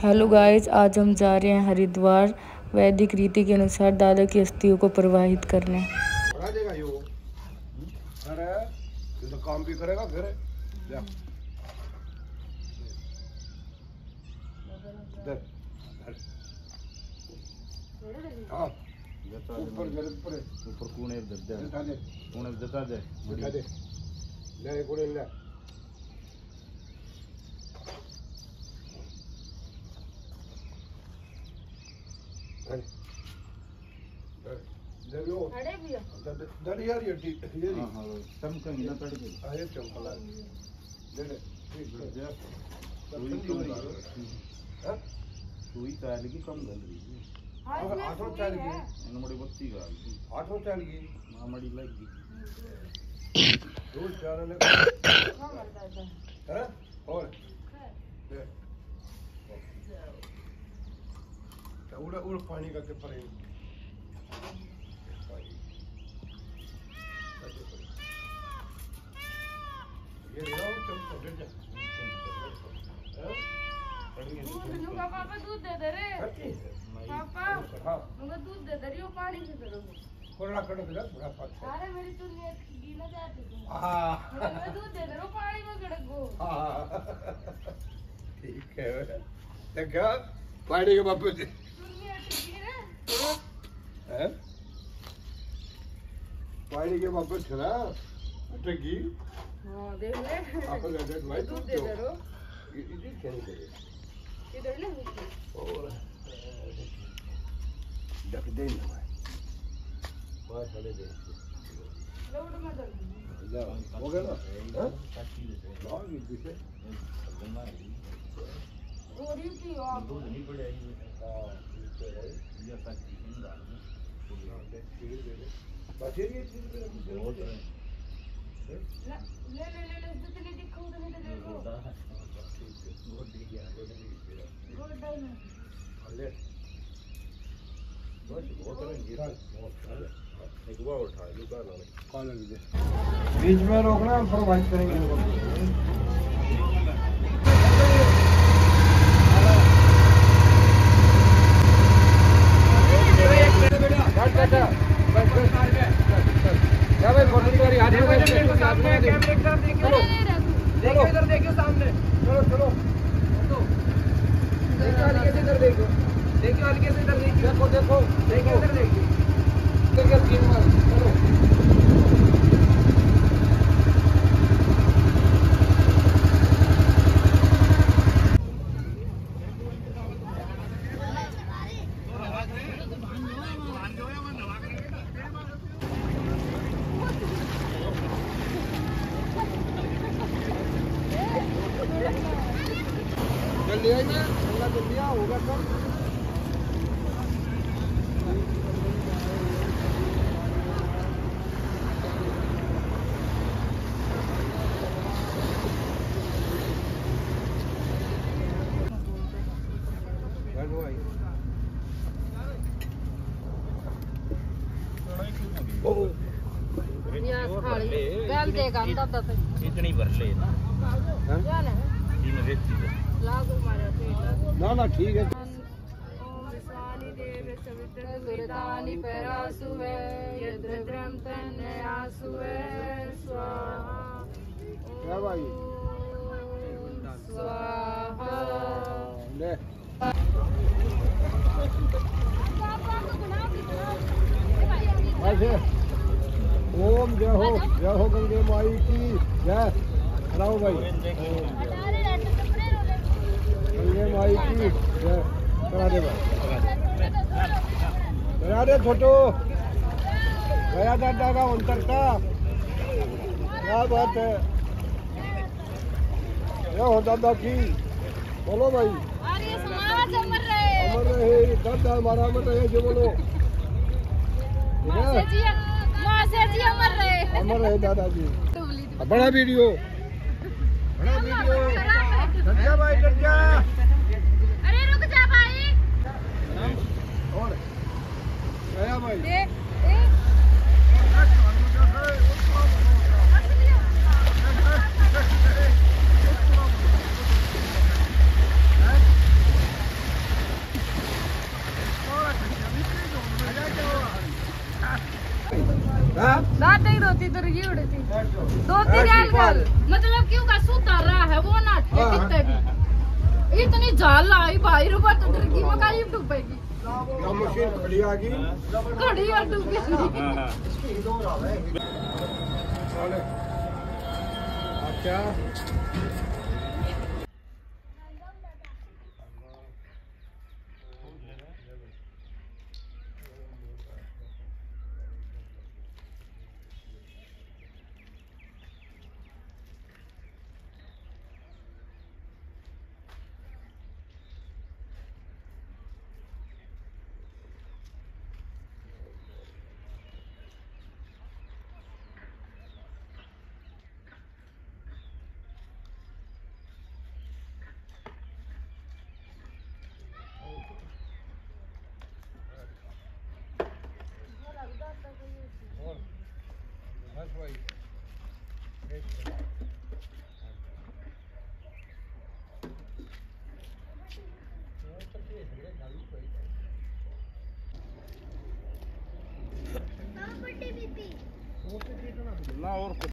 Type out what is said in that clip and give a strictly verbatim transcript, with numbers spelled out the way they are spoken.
Hello guys, आज हम जा रहे हैं हरिद्वार वैदिक रीति के अनुसार दादा की अस्थियों को प्रवाहित करने। तो काम भी करेगा फिर ऊपर ऊपर ऊपर कोने दे दे कोने देता दे बढ़िया दे ले कोने ले अरे भैया दर यार ये ठीक ये हां हां चमकन ना तड़ के आए चमकला ले ले ठीक है कोई क्यों हां कोई चाल की कम गल रही है आठो चाल की इन मोड़ी बत्ती का आठो चाल की मामड़ी लग गई दो चार ने हां मरता है हैं और ले उड़ा उड़ पानी का के परे ये लो तुम तो डर जा दूध पापा दूध दे दे रे पापा हां मुझे दूध दे दे रियो पानी से करो थोड़ा कड़ो दे थोड़ा पास अरे मेरी चुन्नी गीला जाती है हां मुझे दूध दे दे रो पानी में गड़क गो हां ठीक है देखा पानी के बाप से चुन्नी अटकी रे हैं पानी के बाप से ना अटकी हां देख ले आप ले दे भाई दूध दे दे रो इधर खेल दे इधर ले और ढक दे ना भाई बाहर चले दे लोड मत जा हो गया ना हां लॉग इधर से गोरी की आप दूध नहीं पड़े हां ये साची हिंदा बस ये चीज पे ले ले ले ले जितनी दिखो उतनी तो देखो बहुत दिख गया गुड डे में ले बस बहुत तरह गिरा एक बार उठा लुका ना कॉल लीजिए बीच में रोकना हम प्रोवाइड करेंगे जल्दी आइए जल्दी आओ होगा कम गल देगा दादा तो इतनी भर ले ना क्या ना तीन व्यक्ति लागू मारे ना ना ठीक है ओम स्वानि देव सवित्र सुरतानि परासुवे यद्रद्रम तन्ने आसुवे स्वाहा क्या भाई स्वाहा ले ऐसे ओम जय हो जय हो गंगे माई की जय कराओ भाई गंगे माई की जय करा दे भाई करा दे छोटू गया दादा का अंतर का क्या बात है जय हो दादा की बोलो भाई अरे समाज अमर रहे अमर रहे दादा हमारा अमर रहे जो बोलो जी अमर रहे अमर रहे दादाजी बड़ा वीडियो बड़ा वीडियो सच्चा भाई सच्चा अरे रुक जा भाई और गया भाई ए ए उधर की उड़ी थी दो तीन रेल गल मतलब क्यों का सुता रहा है वो ना कितने भी इतनी जाल लाई भाई रुपा तो डर की मकाई डूबेगी मशीन खड़ी आ गई खड़ी और डूबी क्या ना और